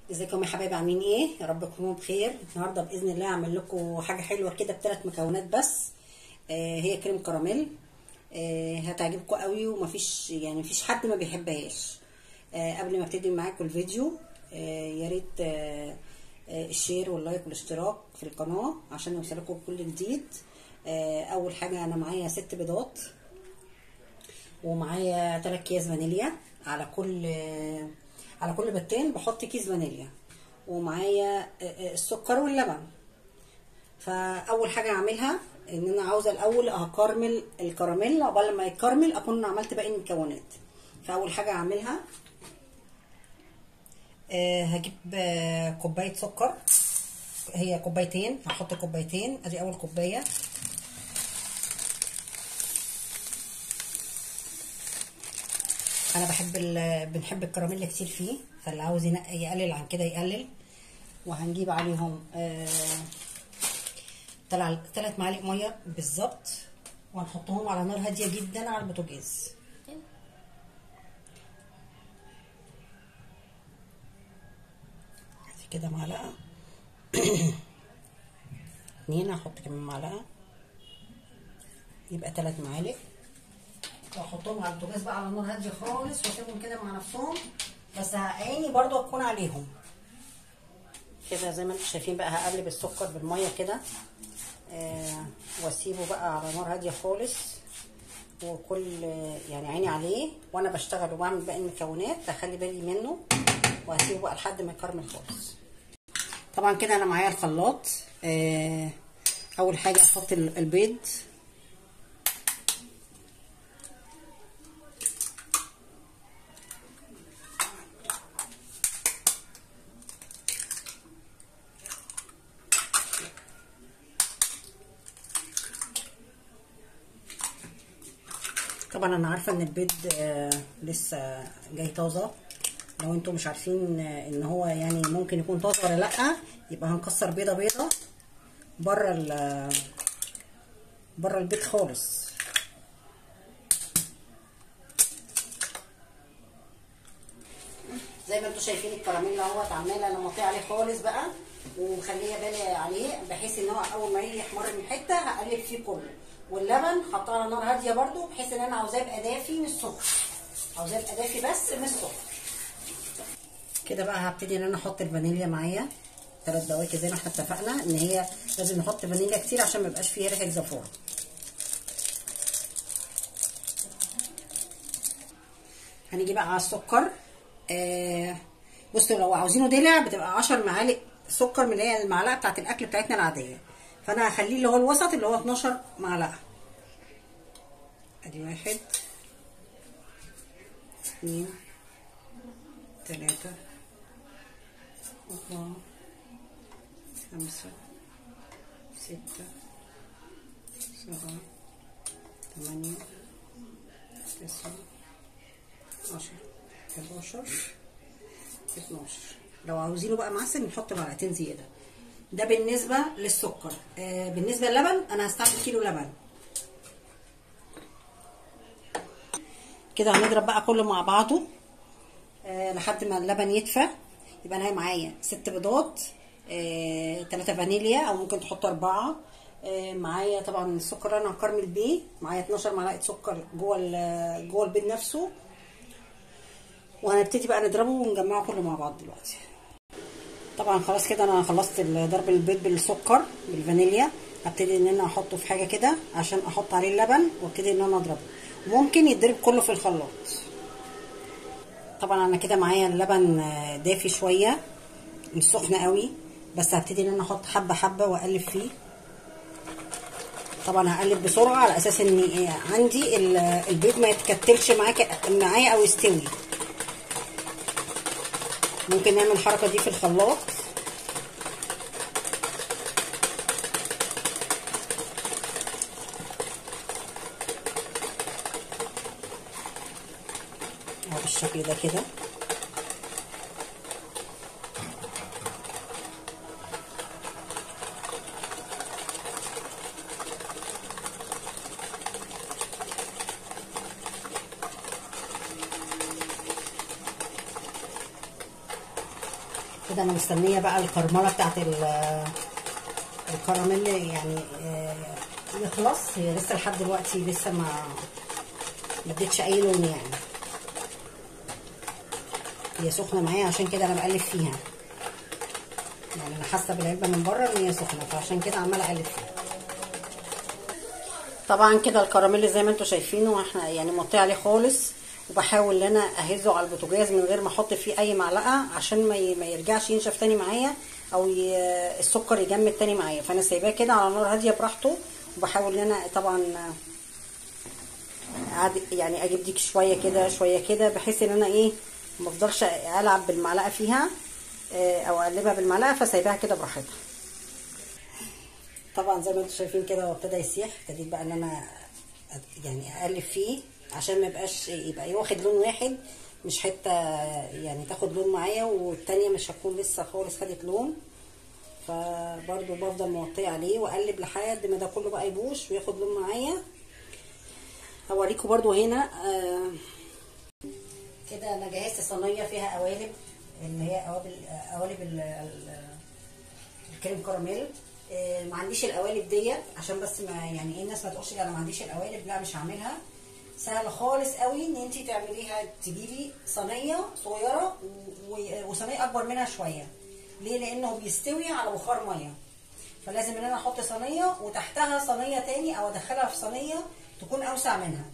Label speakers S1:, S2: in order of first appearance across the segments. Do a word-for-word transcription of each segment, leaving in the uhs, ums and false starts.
S1: ازيكم يا حبايبي، عاملين ايه؟ يا رب تكونوا بخير. النهارده باذن الله هعمل لكم حاجه حلوه كده بثلاث مكونات بس. آه هي كريم كراميل. آه هتعجبكم قوي ومفيش يعني مفيش حد ما بيحبهاش. آه قبل ما ابتدي معاكم الفيديو، آه يا ريت آه آه الشير واللايك والاشتراك في القناه عشان يوصلكم كل جديد. آه اول حاجه انا معايا ست بيضات، ومعايا ثلاث اكياس فانيليا. على كل آه على كل بيضتين بحط كيس فانيليا، ومعايا السكر واللبن. فاول حاجه هعملها ان انا عاوزه الاول هكرمل الكراميل، قبل ما يتكرمل اكون عملت باقي المكونات. فاول حاجه هعملها أه هجيب أه كوبايه سكر، هي كوبايتين، هحط كوبايتين. ادي اول كوبايه. انا بحب بنحب الكراميل كتير فيه، فاللي عاوز يقلل عن كده يقلل. وهنجيب عليهم آه ثلاث معالق ميه بالظبط، وهنحطهم على نار هاديه جدا على البوتاجاز. كده معلقه اتنين، هحط كمان معلقه، يبقى ثلاث معالق. واحطهم على البوتاجاز بقى على نار هاديه خالص، واسيبهم كده مع نفسهم، بس عيني برضو هتكون عليهم كده. زي ما انتم شايفين بقى هقلب السكر بالميه كده، آه واسيبه بقى على نار هاديه خالص، وكل يعني عيني عليه وانا بشتغل وبعمل باقي المكونات، هخلي بالي منه وهسيبه بقى لحد ما يكرمل خالص. طبعا كده انا معايا الخلاط. آه اول حاجه احط البيض، طبعا انا عارفه ان البيض آه لسه جاي طازه. لو انتم مش عارفين آه ان هو يعني ممكن يكون طازه ولا لا، يبقى هنكسر بيضه بيضه بره ال بره البيض خالص. زي ما انتم شايفين الكراميل اهوت، عماله انا مطيع عليه خالص بقى، ومخليه بالي عليه بحيث ان هو اول ما يجي يحمر من حته هقلب فيه كله. واللبن حطاه على نار هاديه برده، بحيث ان انا عاوزاه يبقى دافي مش سكر، عاوزاه يبقى دافي بس مش سكر. كده بقى هبتدي ان انا احط الفانيليا معايا ثلاث بواكي زي ما احنا اتفقنا ان هي لازم نحط فانيليا كتير عشان ما يبقاش فيها ريحه زفاره. هنيجي بقى على السكر. آه بصوا، لو عاوزينه دلع بتبقى عشر معالق سكر من اللي هي المعلقه بتاعت الاكل بتاعتنا العاديه، فانا هخليه اللي هو الوسط اللي هو اتناشر معلقه. ادي واحد اتنين تلاته اربعه خمسه سته سبعه تمانيه تسعه عشره حداشر اتناشر. لو عاوزينه بقى معسل نحط معلقتين زياده. ده بالنسبه للسكر. آه بالنسبه للبن انا هستعمل كيلو لبن. كده هنضرب بقى كله مع بعضه آه لحد ما اللبن يدفى. يبقى انا معايا ست بيضات، آه تلاتة فانيليا او ممكن تحطوا اربعة. آه معايا طبعا السكر انا هكرمل بيه، معايا اتناشر معلقه سكر جوه جوه البيض نفسه. وهنبتدي بقى نضربه ونجمعه كله مع بعض دلوقتي. طبعا خلاص كده انا خلصت ضرب البيض بالسكر بالفانيليا. هبتدي ان انا احطه في حاجه كده عشان احط عليه اللبن، وابتدي ان انا اضربه. ممكن يتضرب كله في الخلاط. طبعا انا كده معايا اللبن دافي شويه مش سخن قوي، بس هبتدي ان انا احط حبه حبه واقلب فيه. طبعا هقلب بسرعه على اساس ان عندي البيض ما يتكتلش معاك معايا او يستوي. ممكن نعمل الحركه دي في الخلاط. اهو بالشكل ده كده. كده انا مستنيه بقى الكرمله بتاعت الكراميل يعني يخلص. هي لسه لحد دلوقتي لسه ما ما ادتش اي لون يعني، هي سخنه معايا عشان كده انا بقلب فيها. يعني انا حاسه بالعلبه من بره ان هي سخنه، فعشان كده عماله اقلب فيها. طبعا كده الكراميل زي ما انتم شايفينه احنا يعني موطيه عليه خالص، وبحاول ان انا اهزه على البوتاجاز من غير ما احط فيه اي معلقه عشان ما ما يرجعش ينشف تاني معايا، او السكر يجمد تاني معايا. فانا سايباه كده على نار هاديه براحته، وبحاول ان انا طبعا يعني اجيب ديك شويه كده شويه كده، بحيث ان انا ايه ما افضلش العب بالمعلقه فيها او اقلبها بالمعلقه، فسايباها كده براحتها. طبعا زي ما انتم شايفين كده هو ابتدى يسيح. ابتديت بقى ان انا يعني اقلب فيه عشان ما يبقاش يبقى واخد لون واحد، مش حته يعني تاخد لون معايا والتانيه مش هتكون لسه خالص خدت لون. فبرضو بفضل موطيه عليه واقلب لحد ما ده كله بقى يبوش وياخد لون معايا. هوريكم برضو هنا آه كده انا جهزت صينيه فيها قوالب، اللي هي قوالب قوالب الكريم كراميل. آه ما عنديش القوالب ديت عشان بس ما يعني ايه الناس ما تقولش انا ما عنديش القوالب، لا مش هعملها. سهله خالص قوي ان انت تعمليها. تجيبي صينيه صغيره وصينيه اكبر منها شويه. ليه؟ لانه بيستوي على بخار ميه، فلازم ان انا احط صينيه وتحتها صينيه تاني او ادخلها في صينيه تكون اوسع منها.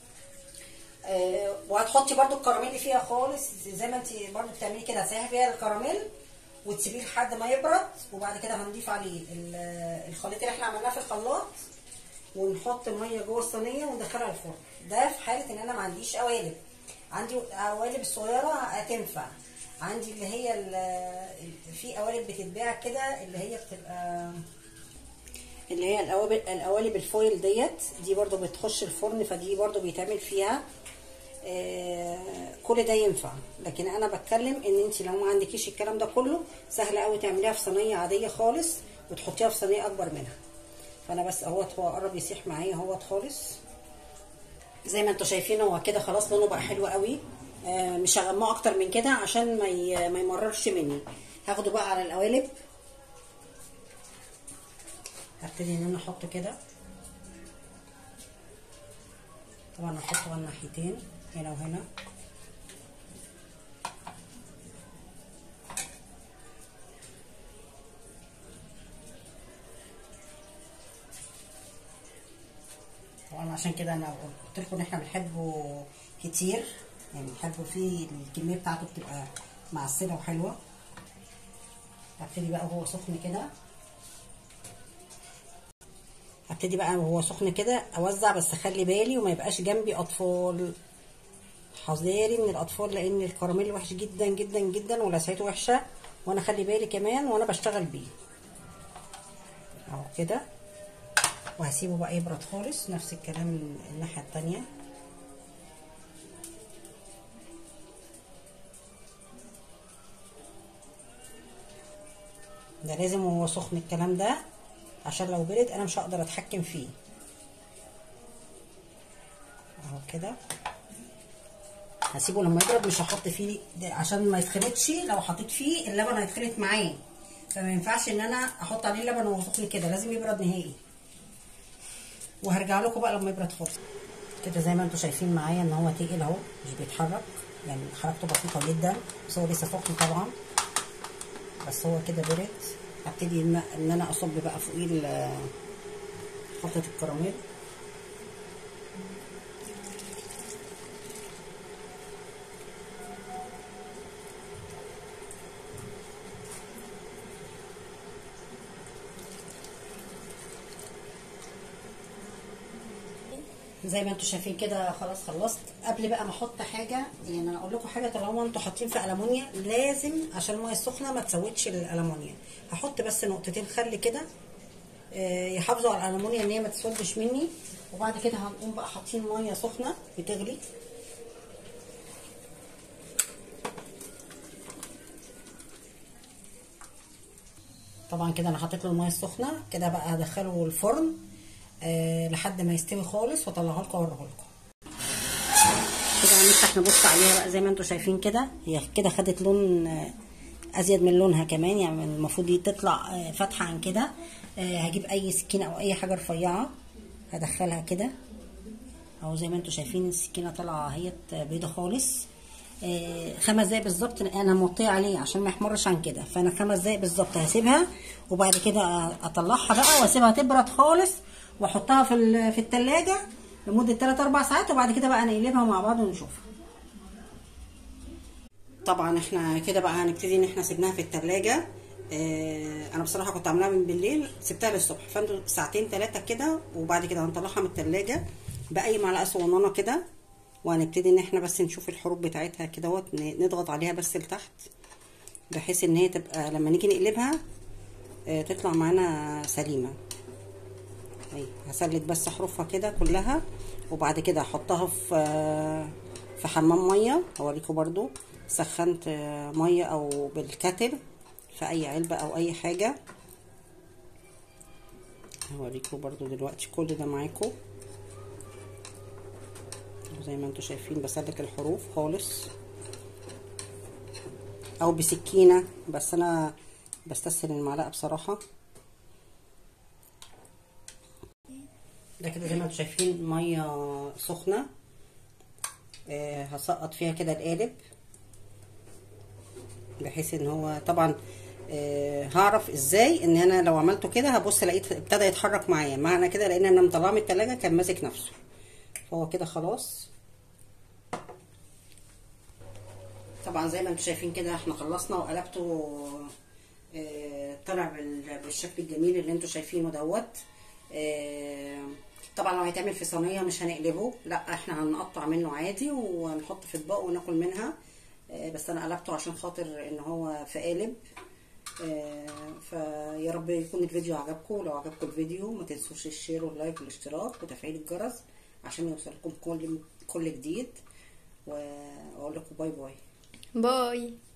S1: أه وهتحطي برده الكراميل فيها خالص زي ما انت برده بتعملي كده. هتسيحي فيها الكراميل وتسيبيه لحد ما يبرد، وبعد كده هنضيف عليه الخليط اللي احنا عملناه في الخلاط، ونحط ميه جوه الصينيه وندخلها الفرن. ده في حاله ان انا ما عنديش قوالب. عندي قوالب الصغيره هتنفع. عندي اللي هي في قوالب بتتباع كده اللي هي بتبقى اللي هي القوالب القوالب الفويل ديت، دي برده بتخش الفرن، فدي برده بيتعمل فيها آه كل ده ينفع. لكن انا بتكلم ان انت لو ما عندكيش الكلام ده كله، سهله قوي تعمليها في صينيه عاديه خالص وتحطيها في صينيه اكبر منها. فانا بس اهوت هو قرب يسيح معايا اهوت خالص. زي ما انتم شايفين هو كده خلاص لونه بقى حلو قوي. آه مش هغمقه اكتر من كده عشان ما ما يمررش مني. هاخده بقى على القوالب. هبتدي ان انا احط كده. طبعا هحطه على الناحيتين هنا وهنا. طبعا عشان كده انا قلت لكم ان احنا بنحبه كتير، يعني بنحبه فيه الكميه بتاعته بتبقى معسله وحلوه. هبتدي بقى وهو سخن كده هبتدي بقى وهو سخن كده اوزع، بس خلي بالي وما يبقاش جنبي اطفال. حذاري من الاطفال لان الكراميل وحش جدا جدا جدا ولسعته وحشه، وانا خلي بالي كمان وانا بشتغل بيه اهو كده. وهسيبه بقى يبرد خالص. نفس الكلام الناحيه التانيه. ده لازم وهو سخن الكلام ده، عشان لو برد انا مش هقدر اتحكم فيه اهو كده. هسيبه لما يبرد، مش هحط فيه عشان ما يتخلطش. لو حطيت فيه اللبن هيتخلط معاه، فما ينفعش ان انا احط عليه اللبن وهو سخن كده، لازم يبرد نهائي. وهرجع لكم بقى لما يبرد خالص. كده زي ما انتم شايفين معايا ان هو تقيل اهو، مش بيتحرك، يعني حركته بسيطه جدا، بس هو لسه سخن طبعا. بس هو كده برد. هبتدي ان انا اصب بقى فوقيه خلطه الكراميل. زي ما انتم شايفين كده خلاص خلصت. قبل بقى ما احط حاجه، يعني انا اقول لكم حاجه، طالما انتم حاطين في المونيا لازم عشان الميه السخنه ما تسودش الالمونيا. هحط بس نقطتين خل كده يحافظوا على الالمونيا ان هي ما تسودش مني. وبعد كده هنقوم بقى حاطين ميه سخنه بتغلي. طبعا كده انا حطيت له الميه السخنه كده. بقى هدخله الفرن أه لحد ما يستوي خالص واطلعه لكم واوريه لكم. كده هنفتح نبص عليها بقى. زي ما انتم شايفين كده هي كده خدت لون ازيد من لونها كمان، يعني المفروض دي تطلع آه فاتحه عن كده. آه هجيب اي سكينه او اي حاجه رفيعه هدخلها كده اهو زي ما انتم شايفين. السكينه طالعه اهيت بيضه خالص. آه خمس دقايق بالظبط انا موطيه عليه عشان ما يحمرش عن كده، فانا خمس دقايق بالظبط هسيبها، وبعد كده اطلعها بقى واسيبها تبرد خالص واحطها في في التلاجة لمده تلات اربع ساعات، وبعد كده بقى نقلبها مع بعض ونشوفها. طبعا احنا كده بقى هنبتدي ان احنا سيبناها في التلاجة. اه انا بصراحه كنت عاملاها من بالليل سبتها للصبح، فانتوا ساعتين ثلاثه كده، وبعد كده هنطلعها من التلاجة باي معلقه صغننه كده، وهنبتدي ان احنا بس نشوف الحروف بتاعتها كده اهوت، نضغط عليها بس لتحت بحيث ان هي تبقى لما نيجي نقلبها اه تطلع معانا سليمه. اهي هسلك بس حروفها كده كلها، وبعد كده احطها في اه في حمام ميه. هوريكم برضو سخنت اه ميه او بالكاتل في اي علبه او اي حاجه. هوريكم برضو دلوقتي كل ده معاكم زي ما انتم شايفين. بسلك الحروف خالص او بسكينه، بس انا بستسهل المعلقه بصراحه. ده كده زي ما انتم شايفين ميه سخنه. آه هسقط فيها كده القالب بحيث ان هو طبعا آه هعرف ازاي ان انا لو عملته كده هبص لقيت ابتدى يتحرك معايا، معنى كده لان انا مطلعه من التلاجة كان ماسك نفسه، فهو كده خلاص. طبعا زي ما انتم شايفين كده احنا خلصنا وقلبته آه طلع بالشكل الجميل اللي انتم شايفينه دوت. آه طبعا لو هيتعمل في صينيه مش هنقلبه، لا احنا هنقطع منه عادي ونحط في اطباق وناكل منها. آه بس انا قلبته عشان خاطر ان هو في قالب. آه فيا رب يكون الفيديو عجبكم، ولو عجبكم الفيديو ما تنسوش الشير واللايك والاشتراك وتفعيل الجرس عشان يوصلكم كل كل جديد، واقول لكم باي باي.
S2: باي.